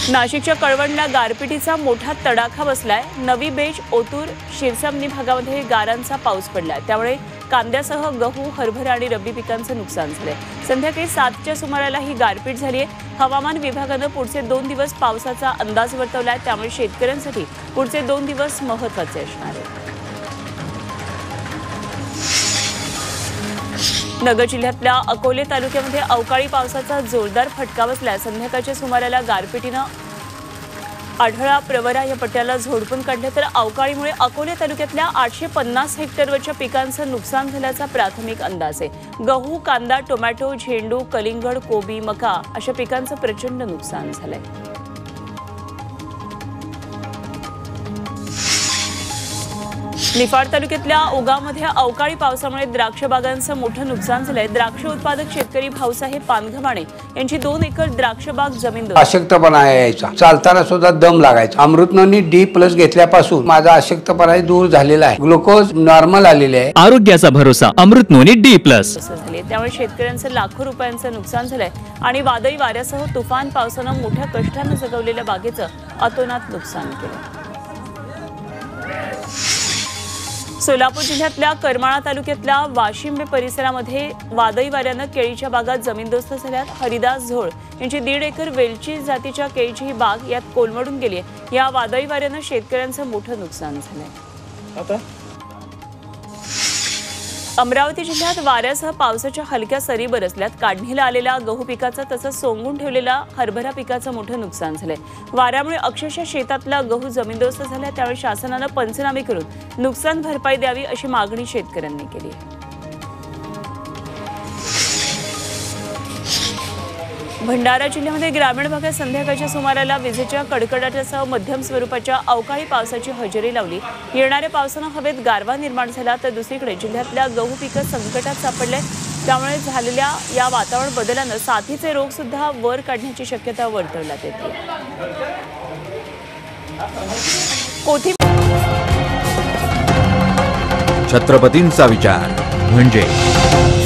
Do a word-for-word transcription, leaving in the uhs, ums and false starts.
नाशिकच्या कळवणला गारपिटीचा मोठा तडाखा बसलाय। नवी बेज, ओतूर, शिरसामणी भागामध्ये गारांचा पाऊस पडलाय, त्यामुळे कांद्यासह गहू, हरभरा आणि रब्बी पिकांचं नुकसान झालंय। संध्याकाळी सातच्या सुमाराला ही गारपीट झाली आहे। हवामान विभागानं पुढचे दोन दिवस पावसाचा अंदाज वर्तवलाय, त्यामुळे शेतकऱ्यांसाठी पुढचे दोन दिवस महत्त्वाचे असणार आहेत। नगर जिल्ह्यातल्या अकोले तालुक्यामध्ये अवकाळी पावसाचा जोरदार फटका बसलाय। संध्याकाळच्या सुमाराला गारपिटीनं आढळा, प्रवरा या पट्ट्याला झोडपून काढले, तर अवकाळीमुळे अकोले तालुक्यातल्या आठशे पन्नास हेक्टरवरच्या पिकांचं नुकसान झाल्याचा प्राथमिक अंदाज आहे। गहू, कांदा, टोमॅटो, झेंडू, कलिंगड, कोबी, मका अशा पिकांचं प्रचंड नुकसान झालंय। निफाड तालुक्यातल्या ओगावमध्ये अवकाळी पावसामुळे द्राक्ष बागांचं मोठं नुकसान झालंय। द्राक्ष उत्पादक शेतकरी भाऊसाहेब पानघमाणे यांची दोन एकर द्राक्ष बाग जमीन अशक्तपणा यायचा, चालताना सुद्धा दम लागायचा। अमृतनोनी डी प्लस घेतल्यापासून माझा अशक्तपणा दूर झालेला आहे, ग्लुकोज नॉर्मल आलेले आहे। आरोग्याचा भरोसा अमृतनोनी डी प्लस। त्यामुळे शेतकऱ्यांचं लाखो रुपयांचं नुकसान झालंय आणि वादळी वाऱ्यासह तुफान पावसानं मोठ्या कष्टानं जगवलेल्या बागेचं अतोनात नुकसान केलं। सोलापूर जिल्ह्यातल्या करमाळा तालुक्यातल्या वाशिंबे परिसरामध्ये वादळी वाऱ्यानं केळीच्या बागात जमीनदोस्त झाल्यात। हरिदास झोळ यांची दीड एकर वेलची जातीच्या केळीची ही बाग यात कोलमडून गेली आहे। या वादळी वाऱ्यानं शेतकऱ्यांचं मोठं नुकसान झालंय। आता अमरावती जिल्ह्यात वाऱ्यासह पावसाच्या हलक्या सरी बरसल्यात। काढणीला आलेल्या गहू पिकाचं तसंच सोंगून ठेवलेल्या हरभरा पिकाचं मोठं नुकसान झालंय। वाऱ्यामुळे अक्षरशः शेतातला गहू जमीनदोस्त झाला, त्यामुळे शासनानं पंचनामे करून नुकसान भरपाई द्यावी अशी मागणी शेतकऱ्यांनी केली आहे। भंडारा जिल्ह्यामध्ये ग्रामीण भागात संध्याकाळच्या सुमाराला विजेच्या कडकडाटासह मध्यम स्वरूपाच्या अवकाळी पावसाची हजेरी लावली। येणाऱ्या पावसानं हवेत गारवा निर्माण झाला, तर दुसरीकडे जिल्ह्यातल्या गहू पिकं संकटात सापडले, त्यामुळे झालेल्या या वातावरण बदलानं साथीचे रोग सुद्धा वर काढण्याची शक्यता वर्तवण्यात येते। छत्रपतींचा विचार म्हणजे